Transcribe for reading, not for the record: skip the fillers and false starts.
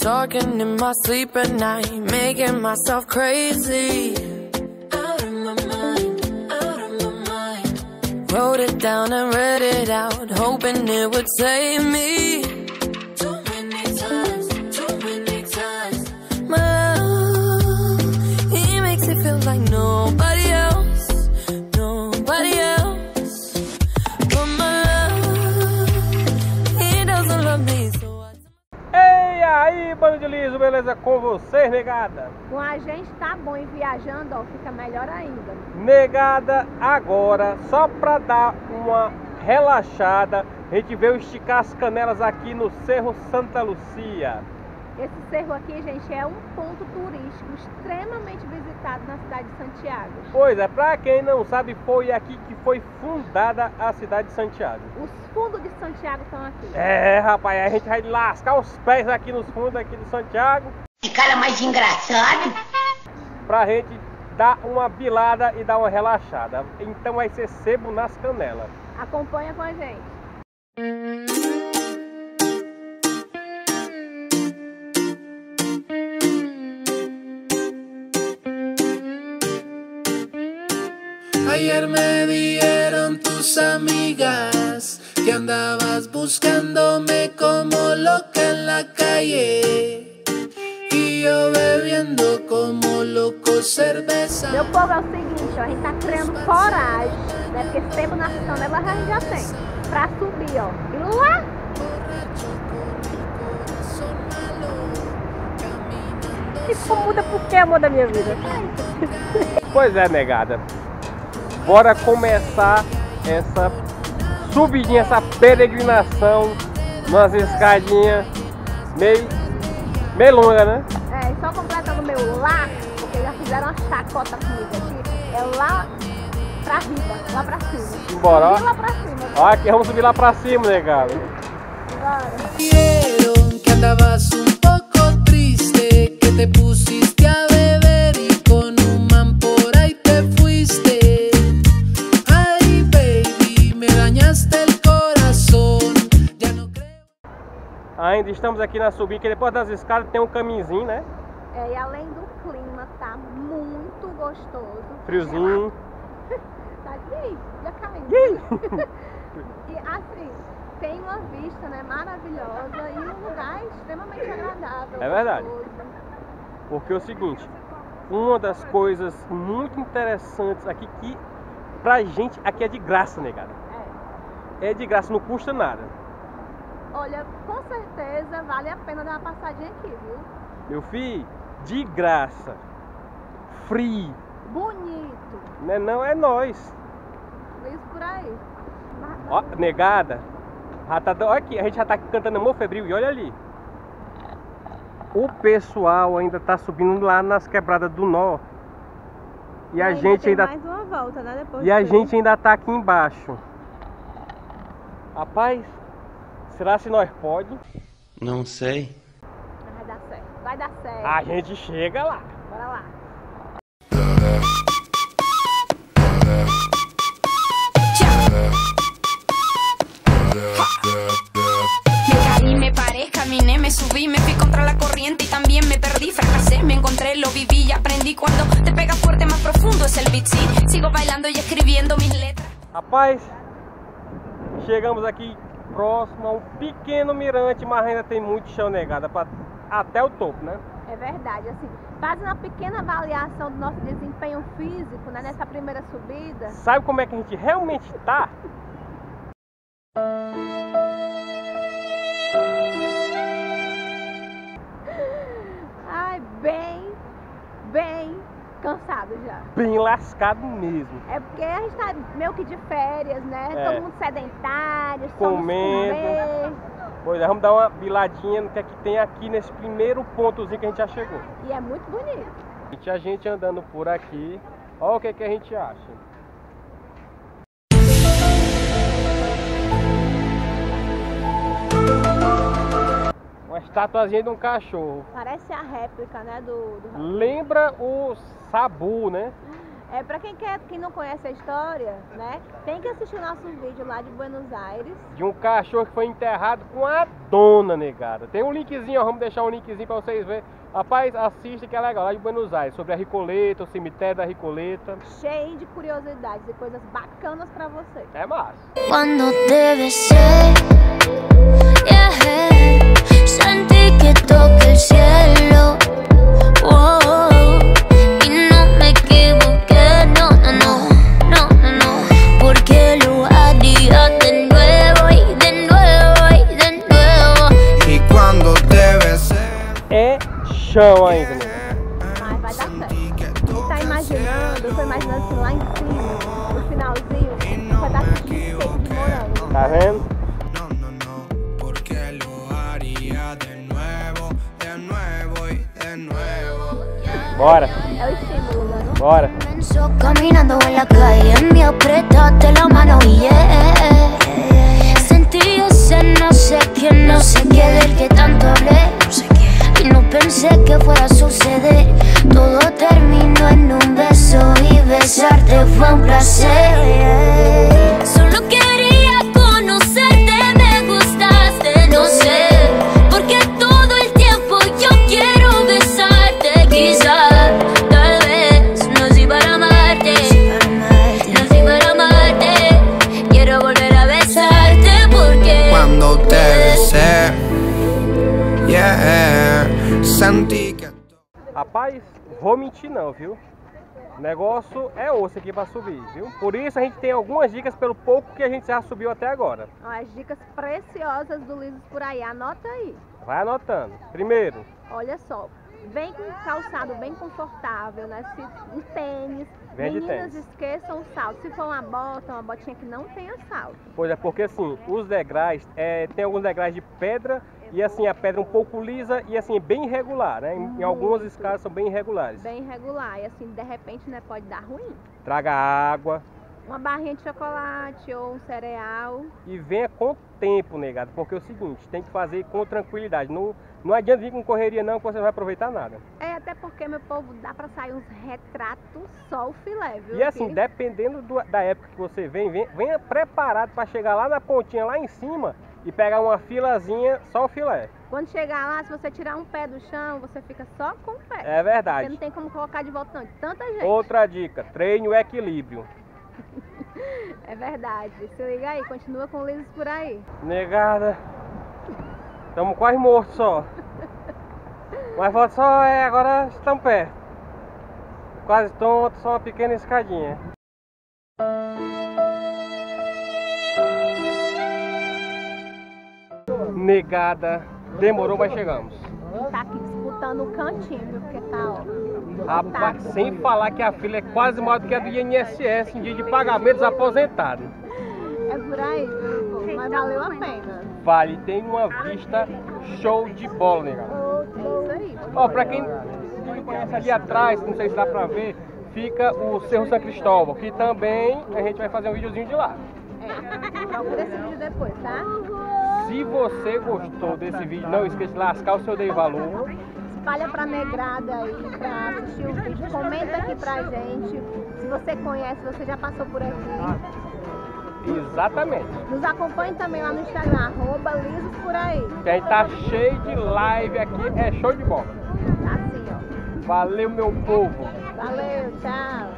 talking in my sleep at night, making myself crazy. Out of my mind, out of my mind. Wrote it down and read it out, hoping it would save me. Too many times, too many times. My love, he makes it feel like nobody else, nobody else. But my love, he doesn't love me, so Ei, aí, bando de liso, beleza com vocês, negada? Com a gente tá bom e viajando, ó, fica melhor ainda. Negada, agora, só pra dar uma relaxada, a gente veio esticar as canelas aqui no Cerro Santa Lucia. Esse cerro aqui, gente, é um ponto turístico extremamente visitado na cidade de Santiago. Pois é, pra quem não sabe, foi aqui que foi fundada a cidade de Santiago. Os fundos de Santiago estão aqui. É, rapaz, a gente vai lascar os pés aqui nos fundos aqui de Santiago. Que cara mais engraçado. Pra gente dar uma bilada e dar uma relaxada. Então vai ser sebo nas canelas. Acompanha com a gente. Ayer me dijeron tus amigas que andabas buscándome como loca en la calle y yo bebiendo como loco cerveza. Meu povo, é o seguinte, ó, a gente tá criando coragem, né? Porque esse tempo na canela a gente já tem. Pra subir, ó. E lá! Isso muda por quê, amor da minha vida? Pois é, negada. Bora começar essa subidinha, essa peregrinação, umas escadinhas meio longa, né? É, e só completando o meu lá, porque já fizeram uma chacota comigo aqui, é lá pra riba, lá pra cima. Bora, ó. Subir lá pra cima. Ó, aqui vamos subir lá pra cima, negada. Bora. Dijeron que andabas un poco triste, que te pusiste a beber y con un man por ahí te fuiste. Ay, baby, me dañaste el corazón. Ya no creo. Ainda estamos aqui na subida, que depois das escadas tem um caminhozinho, né? É, e além do clima tá muito gostoso. Friozinho. Tá aqui, já caindo. E assim, tem uma vista, né, maravilhosa e um lugar extremamente agradável. É verdade. gostoso. Porque é o seguinte, uma das coisas muito interessantes aqui que pra gente aqui é de graça, negada. É de graça, não custa nada. Olha, com certeza vale a pena dar uma passadinha aqui, viu? Meu filho, de graça. Free. Bonito. Né? Não é nós. Isso por aí. Ó, negada. Olha aqui, a gente já tá cantando Amor Febril e olha ali. O pessoal ainda tá subindo lá nas quebradas do Nó. E a gente tem ainda mais uma volta, né? Depois E a disso. gente ainda tá aqui embaixo. Rapaz, será se nós pode? Não sei. Vai dar certo. Vai dar certo. A gente chega lá. Bora lá. Me caí, me paré, caminé, me subí, me fui contra la corriente y también me perdí, fracasé, me encontré, lo viví y aprendí. Cuando te pega fuerte, más profundo es el beat, sí. Sigo bailando y escribiendo mis letras. Rapaz, chegamos aqui próximo a um pequeno mirante, mas ainda tem muito chão, negada, até o topo, né? É verdade, assim, fazendo uma pequena avaliação do nosso desempenho físico, né, nessa primeira subida. Sabe como é que a gente realmente tá? Ai, bem cansado já. Bem lascado mesmo. É porque a gente tá meio que de férias, né? É. Todo mundo sedentário, somos Comendo. comer. Pois é, vamos dar uma biladinha no que é que tem aqui nesse primeiro pontozinho que a gente já chegou. E é muito bonito. E a gente andando por aqui, olha o que a gente acha. Uma estatuazinha de um cachorro. Parece a réplica, né, do... Lembra o Sabu, né? Pra quem não conhece a história, né? Tem que assistir o nosso vídeo lá de Buenos Aires. De um cachorro que foi enterrado com a dona, negada. Tem um linkzinho, ó, vamos deixar um linkzinho pra vocês verem. Rapaz, assista que é legal, lá de Buenos Aires, sobre a Recoleta, o cemitério da Recoleta. Cheio de curiosidades e coisas bacanas pra você. É massa. Cuando debe ser, yeah, sentí que toqué el cielo, oh, y no me equivoqué, no, no, no, no, no, no, porque lo haría de nuevo y de nuevo y de nuevo. Y cuando debe ser. É chão ainda, né? Mas vai dar certo. Você tá imaginando, eu tô imaginando assim lá em cima, no finalzinho, um pedaço de skate de morango. Tá vendo? No, no, no, porque lo haría de nuevo y de nuevo. Bora, É o estímulo, né? bora. Caminando en la calle, me apretaste la mano y yeah, sentí ese no sé qué del que tanto hablé. Y no pensé que fuera a suceder. Todo terminó en un beso y besarte fue un placer. Solo quería conocerte, me gustaste, no sé, porque todo el tiempo yo quiero besarte. Quizás, tal vez, nací para amarte, nací para amarte. Quiero volver a besarte porque Cuando te besé, yeah, sentí que. Rapaz, vou mentir não, viu? O negócio é osso aqui pra subir, viu? Por isso a gente tem algumas dicas pelo pouco que a gente já subiu até agora. Ó, as dicas preciosas do Lisos por aí, anota aí. Vai anotando. Primeiro, Olha só, vem com calçado bem confortável, né? Um tênis. Vem de Meninas, tênis. esqueçam o salto. Se for uma botinha que não tenha salto. pois é porque assim, os degraus, tem alguns degraus de pedra e assim, a pedra um pouco lisa e assim, bem irregular, né? Em algumas escadas são bem irregulares. Bem irregular. E assim, de repente, né, pode dar ruim. Traga água Uma barrinha de chocolate ou um cereal. e venha com tempo, negado, porque é o seguinte, tem que fazer com tranquilidade. Não adianta vir com correria não, que você não vai aproveitar nada. É, até porque, meu povo, dá pra sair uns retratos só o filé, viu? E assim, filho? dependendo da época que você venha preparado para chegar lá na pontinha, lá em cima, e pegar uma filazinha, só o filé. Quando chegar lá, se você tirar um pé do chão, você fica só com o pé. É verdade. Você não tem como colocar de volta, não. De tanta gente. Outra dica, treine o equilíbrio. É verdade. Se liga aí, continua com o Lisos por aí. Negada, estamos quase mortos só. Mas falta só, agora estamos perto. Quase tonto, só uma pequena escadinha. Negada, demorou, mas chegamos. Tá aqui disputando o cantinho, viu? Porque tá, ó. Rapaz, sem falar que a fila é quase maior do que a do INSS em dia de pagamento dos aposentados. É por aí, viu? Mas valeu a pena. Vale, tem uma vista show de bola, negada. É isso aí. Ó, pra quem não conhece ali atrás, não sei se dá pra ver, fica o Cerro São Cristóvão, que também a gente vai fazer um videozinho de lá. É. Procura esse vídeo depois, tá? Se você gostou desse vídeo, não esqueça de lascar o seu dei valor. Espalha pra negrada aí pra assistir o vídeo. Comenta aqui pra gente. Se você conhece, se você já passou por aqui. Exatamente. Nos acompanhe também lá no Instagram, @Lisos por aí. Que a gente tá cheio de live aqui, é show de bola. Tá assim, ó. Valeu, meu povo. Valeu, tchau.